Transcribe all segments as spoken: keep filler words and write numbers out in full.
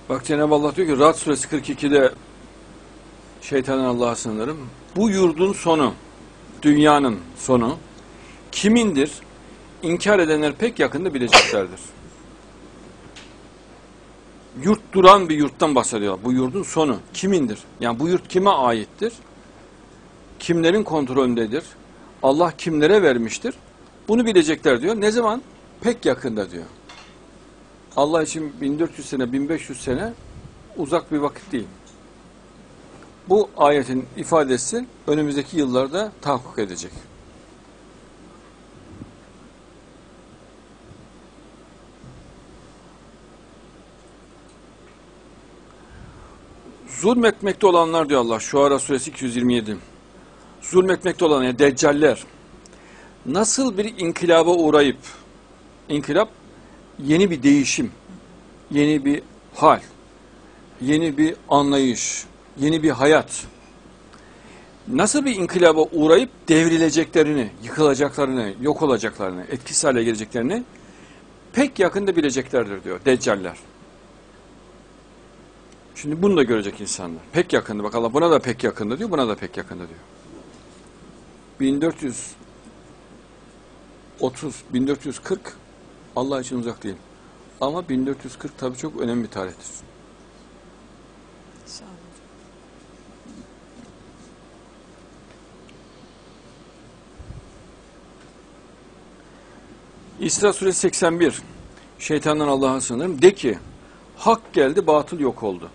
Bak Cenab-ı Allah diyor ki Ra'd suresi kırk ikide şeytandan Allah'a sığınırım. Bu yurdun sonu, dünyanın sonu kimindir? İnkar edenler pek yakında bileceklerdir. Yurt duran bir yurttan bahsediyor. Bu yurdun sonu kimindir? Yani bu yurt kime aittir? Kimlerin kontrolündedir? Allah kimlere vermiştir? Bunu bilecekler diyor. Ne zaman? Pek yakında diyor. Allah için bin dört yüz sene, bin beş yüz sene uzak bir vakit değil. Bu ayetin ifadesi önümüzdeki yıllarda tahakkuk edecek. Zulmetmekte olanlar diyor Allah. Şuara suresi iki yüz yirmi yedi. Zulmetmekte olan yani deccaller nasıl bir inkılaba uğrayıp, inkılap yeni bir değişim, yeni bir hal, yeni bir anlayış, yeni bir hayat. Nasıl bir inkılaba uğrayıp devrileceklerini, yıkılacaklarını, yok olacaklarını, etkisiz hale geleceklerini pek yakında bileceklerdir diyor deccaller. Şimdi bunu da görecek insanlar. Pek yakında. Bak Allah buna da pek yakında diyor, buna da pek yakında diyor. bin dört yüz otuz, bin dört yüz kırk Allah için uzak değil. Ama bin dört yüz kırk tabii çok önemli bir tarihtir. Sağ olun. İsra suresi seksen bir. Şeytandan Allah'a sığınırım. De ki, hak geldi, batıl yok oldu.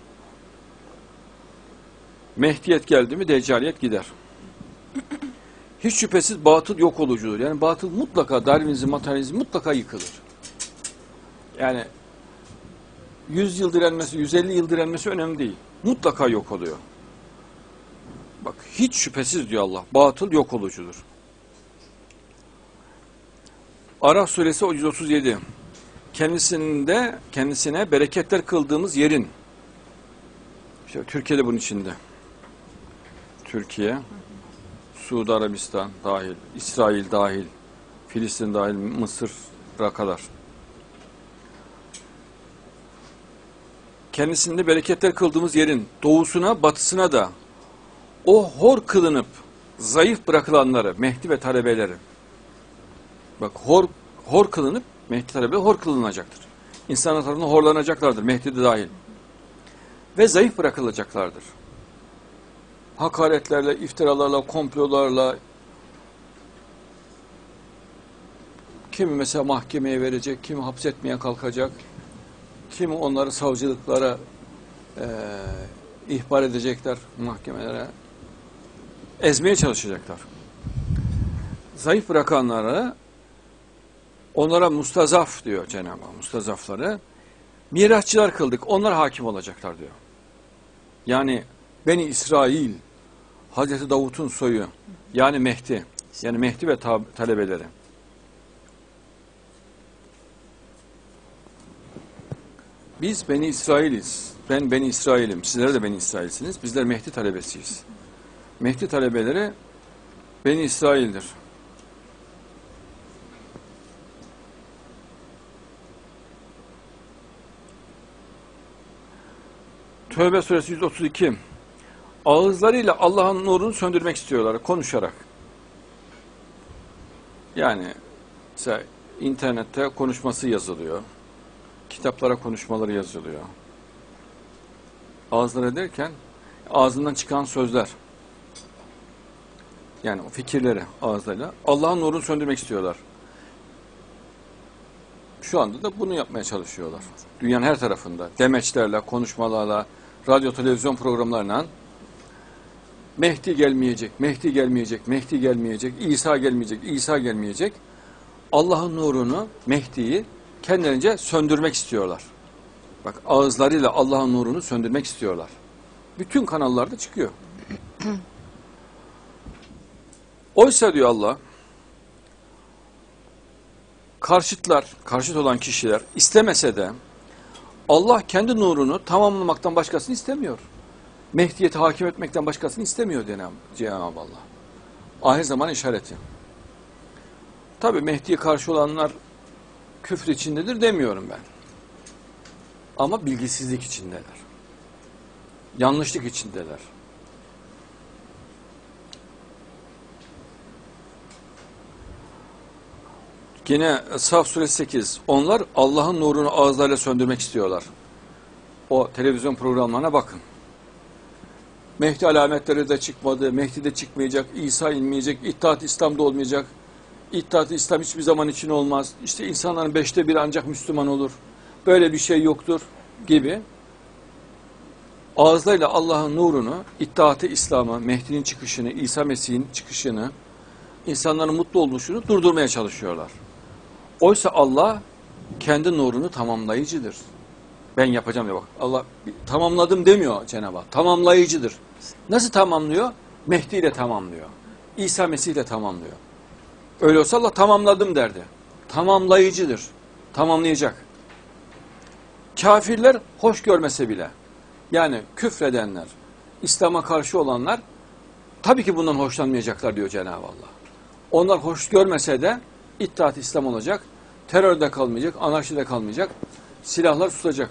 Mehdiyet geldi mi, deccaliyet gider. Hiç şüphesiz batıl yok olucudur. Yani batıl mutlaka, Darwinizm, materyalizm mutlaka yıkılır. Yani yüz yıl direnmesi, yüz elli yıl direnmesi önemli değil. Mutlaka yok oluyor. Bak hiç şüphesiz diyor Allah, batıl yok olucudur. Araf suresi yüz otuz yedi. Kendisinde, kendisine bereketler kıldığımız yerin, işte Türkiye'de bunun içinde. Türkiye, Suudi Arabistan dahil, İsrail dahil, Filistin dahil, Mısır'a kadar. Kendisinde bereketler kıldığımız yerin doğusuna, batısına da o hor kılınıp zayıf bırakılanları, Mehdi ve talebeleri, bak hor, hor kılınıp, Mehdi talebeleri hor kılınacaktır. İnsanlar tarafından horlanacaklardır, Mehdi de dahil. Ve zayıf bırakılacaklardır. Hakaretlerle, iftiralarla, komplolarla, kimi mesela mahkemeye verecek, kimi hapsetmeye kalkacak, kimi onları savcılıklara e, ihbar edecekler, mahkemelere, ezmeye çalışacaklar. Zayıf bırakanlara, onlara mustazaf diyor Cenab-ı Hak, mustazafları, mirasçılar kıldık, onlar hakim olacaklar diyor. Yani Beni İsrail, Hazreti Davut'un soyu, yani Mehdi, yani Mehdi ve talebeleri. Biz Beni İsrail'iz. Ben Beni İsrail'im. Sizler de Beni İsrail'siniz. Bizler Mehdi talebesiyiz. Mehdi talebeleri Beni İsrail'dir. Tövbe suresi yüz otuz iki. Ağızlarıyla Allah'ın nurunu söndürmek istiyorlar, konuşarak. Yani mesela internette konuşması yazılıyor. Kitaplara konuşmaları yazılıyor. Ağızları derken ağzından çıkan sözler. Yani o fikirleri ağızlarıyla Allah'ın nurunu söndürmek istiyorlar. Şu anda da bunu yapmaya çalışıyorlar. Dünyanın her tarafında demeçlerle, konuşmalarla, radyo, televizyon programlarla Mehdi gelmeyecek, Mehdi gelmeyecek, Mehdi gelmeyecek, İsa gelmeyecek, İsa gelmeyecek. Allah'ın nurunu, Mehdi'yi kendilerince söndürmek istiyorlar. Bak ağızlarıyla Allah'ın nurunu söndürmek istiyorlar. Bütün kanallarda çıkıyor. Oysa diyor Allah, karşıtlar, karşıt olan kişiler istemese de Allah kendi nurunu tamamlamaktan başkasını istemiyor. Mehdiyeti hakim etmekten başkasını istemiyor Cenab-ı Allah. Ahir zaman işareti. Tabi Mehdi'ye karşı olanlar küfür içindedir demiyorum ben. Ama bilgisizlik içindeler. Yanlışlık içindeler. Yine Saf suresi sekiz. Onlar Allah'ın nurunu ağızlarıyla söndürmek istiyorlar. O televizyon programlarına bakın. Mehdi alametleri de çıkmadı, Mehdi de çıkmayacak, İsa inmeyecek, İttihat İslam'da olmayacak. İttihat İslam hiçbir zaman için olmaz. İşte insanların beşte biri ancak Müslüman olur. Böyle bir şey yoktur gibi. Ağızlarıyla Allah'ın nurunu, İttihat-ı İslam'ı, Mehdi'nin çıkışını, İsa Mesih'in çıkışını, insanların mutlu oluşunu durdurmaya çalışıyorlar. Oysa Allah kendi nurunu tamamlayıcıdır. Ben yapacağım diyor bak. Allah tamamladım demiyor Cenab-ı Hak. Tamamlayıcıdır. Nasıl tamamlıyor? Mehdi ile tamamlıyor. İsa Mesih ile tamamlıyor. Öyle olsa Allah tamamladım derdi. Tamamlayıcıdır. Tamamlayacak. Kafirler hoş görmese bile, yani küfredenler, İslam'a karşı olanlar tabii ki bundan hoşlanmayacaklar diyor Cenab-ı Allah. Onlar hoş görmese de İttihat İslam olacak, terörde kalmayacak, anarşide kalmayacak, silahlar tutacak.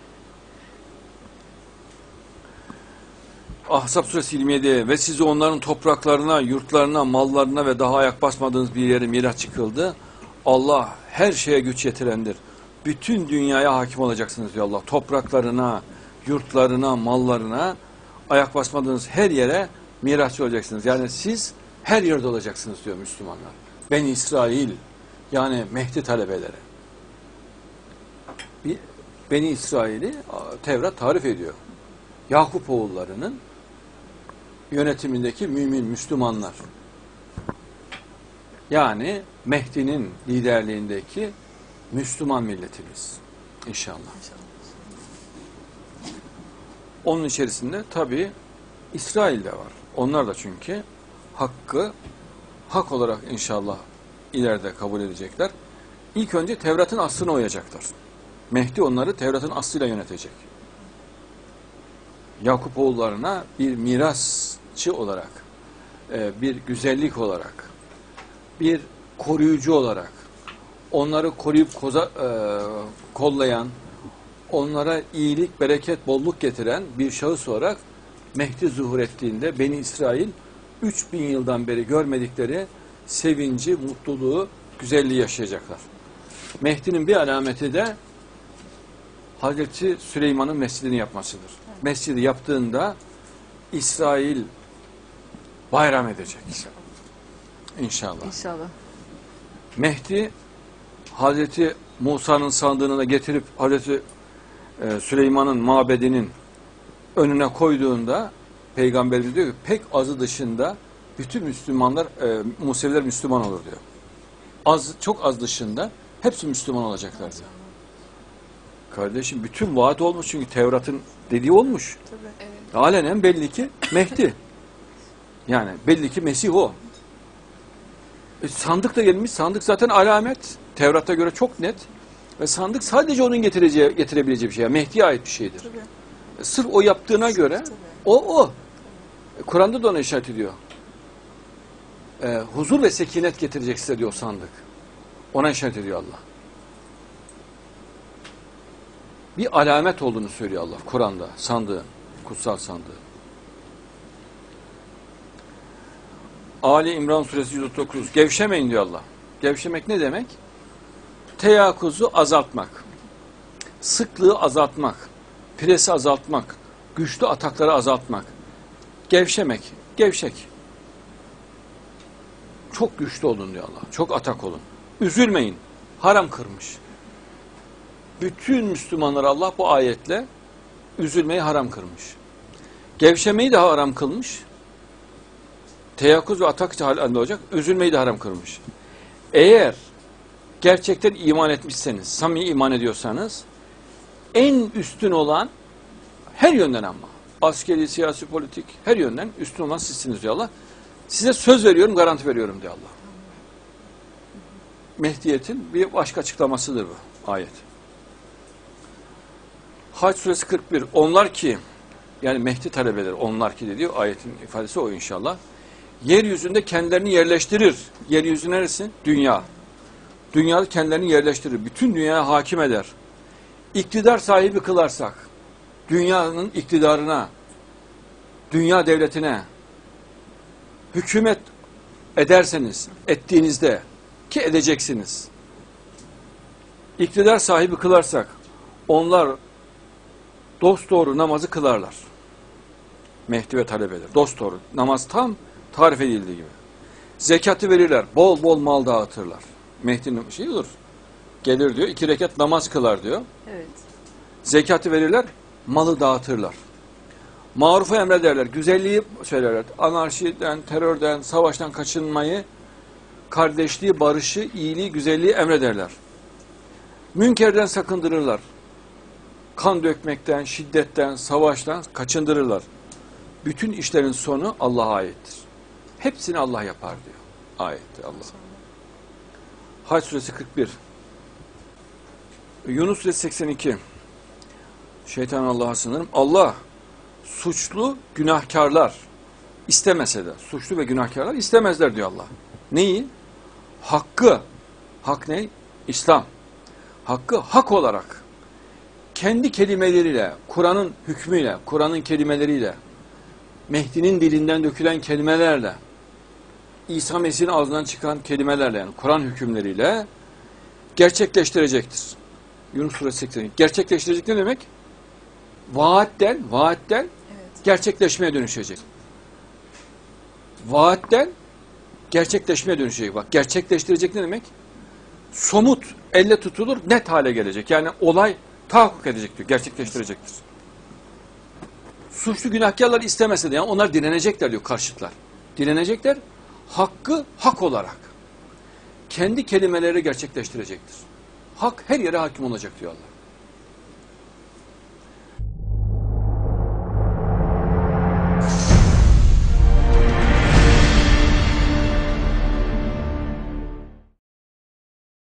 Ahzab suresi yirmi yedi ve sizi onların topraklarına, yurtlarına, mallarına ve daha ayak basmadığınız bir yere miras çıkıldı. Allah her şeye güç yetirendir. Bütün dünyaya hakim olacaksınız diyor Allah. Topraklarına, yurtlarına, mallarına, ayak basmadığınız her yere mirasçı olacaksınız. Yani siz her yerde olacaksınız diyor Müslümanlar. Beni İsrail, yani Mehdi talebeleri. Beni İsrail'i Tevrat tarif ediyor. Yakup oğullarının yönetimindeki mümin Müslümanlar. Yani Mehdi'nin liderliğindeki Müslüman milletimiz. İnşallah. Onun içerisinde tabii İsrail de var. Onlar da çünkü hakkı hak olarak inşallah ileride kabul edecekler. İlk önce Tevrat'ın aslına uyacaklar. Mehdi onları Tevrat'ın aslıyla yönetecek. Yakup oğullarına bir mirasçı olarak, bir güzellik olarak, bir koruyucu olarak, onları koruyup koza, e, kollayan, onlara iyilik, bereket, bolluk getiren bir şahıs olarak Mehdi zuhur ettiğinde Beni İsrail üç bin yıldan beri görmedikleri sevinci, mutluluğu, güzelliği yaşayacaklar. Mehdi'nin bir alameti de Hazreti Süleyman'ın mescidini yapmasıdır. Evet. Mescidi yaptığında İsrail bayram edecek. İnşallah. İnşallah. Mehdi Hazreti Musa'nın sandığını da getirip Hazreti e, Süleyman'ın mabedinin önüne koyduğunda Peygamberimiz diyor ki pek azı dışında bütün Müslümanlar, e, Museviler Müslüman olur diyor. Az, çok az dışında hepsi Müslüman olacaklar diyor. Kardeşim bütün vaat olmuş çünkü Tevrat'ın dediği olmuş. Tabii, evet. Alenen belli ki Mehdi. Yani belli ki Mesih o. E, sandık da gelmiş. Sandık zaten alamet. Tevrat'a göre çok net. Ve sandık sadece onun getireceği, getirebileceği bir şey. Yani Mehdi'ye ait bir şeydir. E, sırf o yaptığına göre tabii. o o. E, Kur'an'da da ona işaret ediyor. E, huzur ve sekinet getirecek size diyor sandık. Ona işaret ediyor Allah. Bir alamet olduğunu söylüyor Allah Kur'an'da sandığın, kutsal sandığın. Ali İmran suresi yüz otuz dokuz. Gevşemeyin diyor Allah. Gevşemek ne demek? Teyakkuzu azaltmak. Sıklığı azaltmak. Presi azaltmak. Güçlü atakları azaltmak. Gevşemek. Gevşek. Çok güçlü olun diyor Allah. Çok atak olun. Üzülmeyin. Haram kırmış. Bütün Müslümanlar Allah bu ayetle üzülmeyi haram kılmış. Gevşemeyi de haram kılmış. Teyakkuz ve atak halinde olacak. Üzülmeyi de haram kılmış. Eğer gerçekten iman etmişseniz, samimi iman ediyorsanız en üstün olan her yönden ama askeri, siyasi, politik her yönden üstün olan sizsiniz diyor Allah. Size söz veriyorum, garanti veriyorum diyor Allah. Mehdiyet'in bir başka açıklamasıdır bu ayet. Hac suresi kırk bir. Onlar ki, yani Mehdi talebeleri, onlar ki dediği ayetin ifadesi o inşallah. Yeryüzünde kendilerini yerleştirir. Yeryüzü neresi? Dünya. Dünyada kendilerini yerleştirir. Bütün dünyaya hakim eder. iktidar sahibi kılarsak, dünyanın iktidarına, dünya devletine hükümet ederseniz, ettiğinizde ki edeceksiniz, iktidar sahibi kılarsak, onlar dosdoğru namazı kılarlar. Mehdi ve talebeler. Dosdoğru. Namaz tam tarif edildiği gibi. Zekatı verirler. Bol bol mal dağıtırlar. Mehdi'nin şey olur. Gelir diyor. iki rekat namaz kılar diyor. Evet. Zekatı verirler. Malı dağıtırlar. Marufu emrederler. Güzelliği söylerler. Anarşiden, terörden, savaştan kaçınmayı, kardeşliği, barışı, iyiliği, güzelliği emrederler. Münkerden sakındırırlar. Kan dökmekten, şiddetten, savaştan kaçındırırlar. Bütün işlerin sonu Allah'a aittir. Hepsini Allah yapar diyor. Ayette Allah. Hac suresi kırk bir. Yunus suresi seksen iki. Şeytan Allah'a sığınırım. Allah suçlu günahkarlar istemese de, suçlu ve günahkarlar istemezler diyor Allah. Neyi? Hakkı. Hak ne? İslam. Hakkı hak olarak kendi kelimeleriyle, Kur'an'ın hükmüyle, Kur'an'ın kelimeleriyle, Mehdi'nin dilinden dökülen kelimelerle, İsa Mesih'in ağzından çıkan kelimelerle, yani Kur'an hükümleriyle gerçekleştirecektir. Yunus suresi seksen iki. Gerçekleştirecek ne demek? Vaatten, vaatten evet. Gerçekleşmeye dönüşecek. Vaatten gerçekleşmeye dönüşecek. Bak, gerçekleştirecek ne demek? Somut, elle tutulur, net hale gelecek. Yani olay tahakkuk edecek diyor, gerçekleştirecektir. Suçlu günahkarlar istemese de, yani onlar direnecekler diyor karşıtlar. Direnecekler, hakkı hak olarak kendi kelimeleri gerçekleştirecektir. Hak her yere hakim olacak diyor Allah.